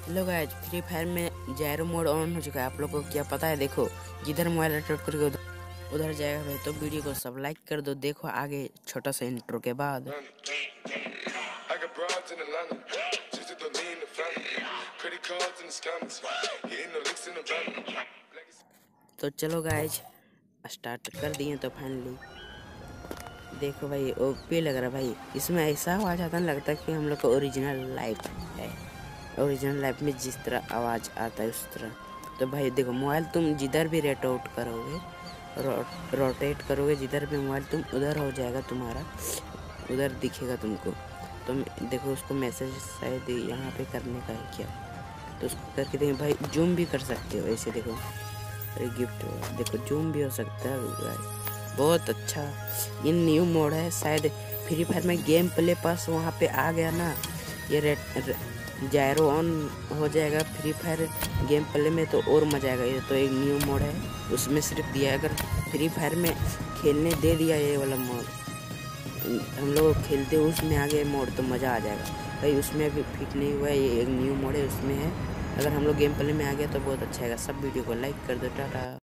Hello guys, free Fire में जायरो mode on हो चुका है। आप लोगों को क्या पता है? देखो, जिधर मोबाइल रोटेट करके उधर जाएगा भाई। तो वीडियो को सब लाइक कर दो। देखो आगे छोटा सा इंट्रो के बाद। तो चलो गाइस, स्टार्ट कर दिए। तो फाइनली देखो भाई, ओपी लग रहा भाई। इसमें ऐसा आवाज आता है, लगता है कि हम लोग का ओरिजिनल लाइफ है। ओरिजिनल लाइफ में जिस तरह आवाज आता है उस तरह। तो भाई देखो, मोबाइल तुम जिधर भी रोटेट करोगे, जिधर भी मोबाइल तुम उधर हो जाएगा तुम्हारा, उधर दिखेगा तुमको। तुम देखो, उसको मैसेज शायद यहाँ पे करने का है क्या, तो उसको करके देखो भाई। जूम भी कर सकते हो ऐसे, देखो अरे गिफ्ट देखो, जूम भी हो सकता है भाई। बहुत अच्छा ये न्यू मोड है। शायद फ्री फायर में गेम प्ले पास वहाँ पे आ गया ना, ये जायरो ऑन हो जाएगा फ्री फायर गेम प्ले में, तो और मजा आएगा। ये तो एक न्यू मोड है, उसमें सिर्फ दिया है। अगर फ्री फायर में खेलने दे दिया ये वाला मोड, हम लोग खेलते उसमें आ गए मोड, तो मज़ा आ जाएगा भाई। उसमें अभी फिट नहीं हुआ है, ये एक न्यू मोड है, उसमें है। अगर हम लोग गेम प्ले में आ गया तो बहुत अच्छा है। सब वीडियो को लाइक कर दो। टाटा।